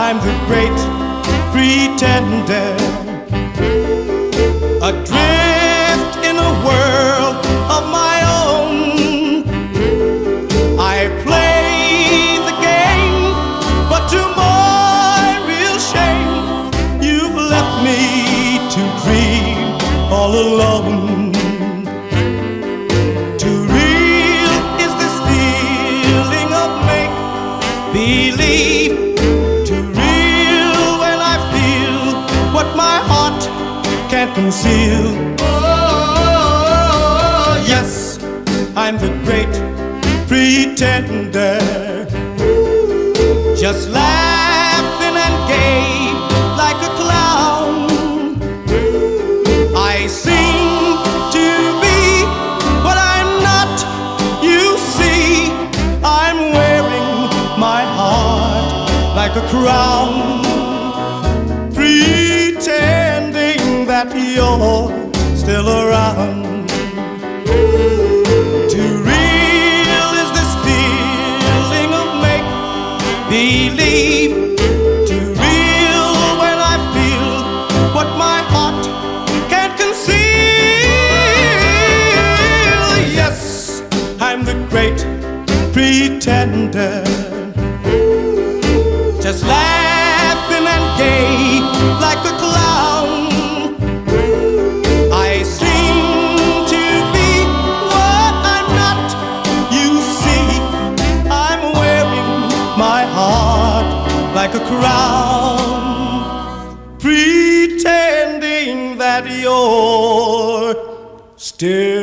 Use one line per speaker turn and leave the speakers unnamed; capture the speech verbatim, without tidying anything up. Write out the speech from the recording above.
I'm the great pretender, adrift in a world of my own. I play the game, but to my real shame, you've left me to dream all alone. Too real is this feeling of make-believe, too real when I feel what my heart can't conceal. Oh, yes, I'm the great pretender, just laughing and gay like a clown. I seem to be what I'm not, you see. I'm wearing my heart like a crown, pretending that you're still around. Too real is this feeling of make-believe, too real when I feel what my heart can't conceal. Yes, I'm the great pretender, just laughing and gay like a clown. I seem to be what I'm not, you see. I'm wearing my heart like a crown, pretending that you're still